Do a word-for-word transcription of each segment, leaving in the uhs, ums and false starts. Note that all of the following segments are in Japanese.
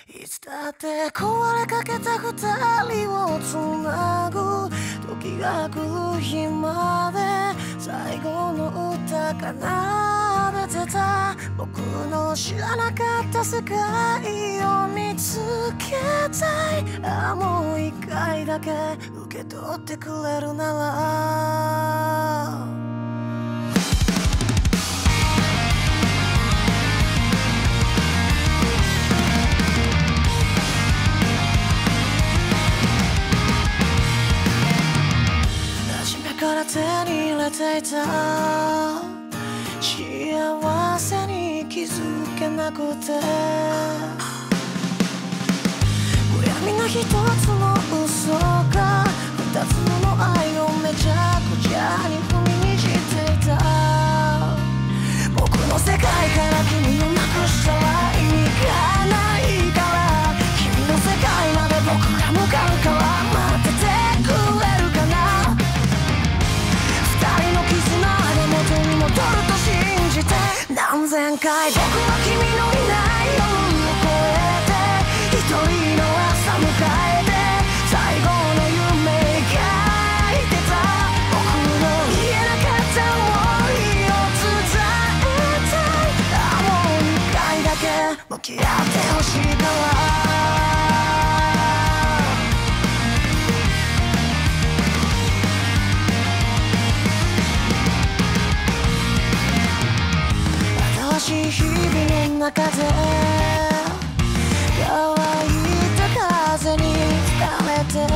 いつだって壊れかけた二人をつなぐ時が来る日まで最後の歌奏でてた僕の知らなかった世界を見つけたい。ああもう一回だけ受け取ってくれるならから手に入れていた幸せに気づけなくて悔みの一つの嘘が二つの愛をめちゃくちゃに踏みにじっていた。僕の世界から君をなくしたら意味がないから君の世界まで僕が向かうから待っててくれるかな。元に戻ると信じて何千回僕は君のいない夜を越えて一人の朝迎えて最後の夢描いてた僕の言えなかった想いを伝えたい。ああもう一回だけ向き合ってほしいから日々の中で乾いた風に吹かれて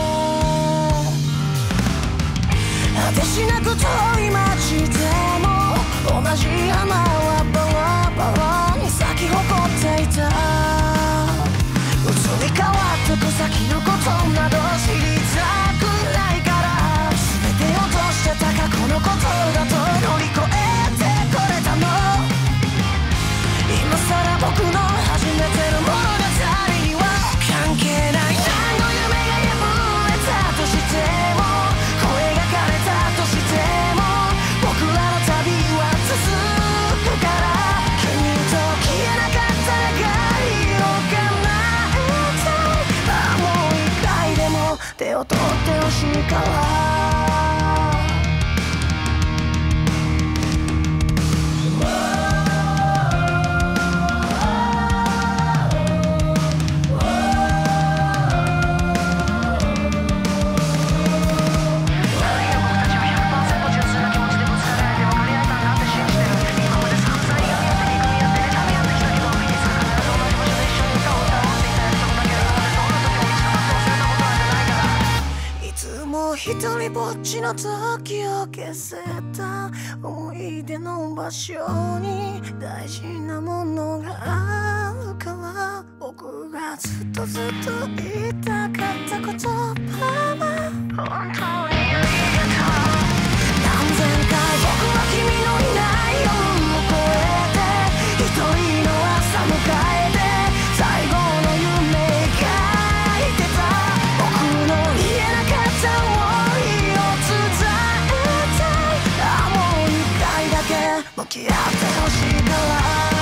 果てしなく遠い街でも同じ花はバラバラに咲き誇っていた。移り変わってく先のことなど知りたくないから全て落としてた過去のことだと乗り越えてこれたの。今さら僕の初めての物語には関係ない。何の夢が破れたとしても声が枯れたとしても僕らの旅は続くから君と消えなかった願いを叶えたい。ああもう一回でも手を取ってほしいから一人ぼっちの時を消せた思い出の場所に大事なものがあるから僕がずっとずっと言いたかった言葉は本当にありがとう。何千回僕は君のいない夜を越えて一人の朝迎えて最後の夢描いてた僕の言えなかった向き合ってほしいから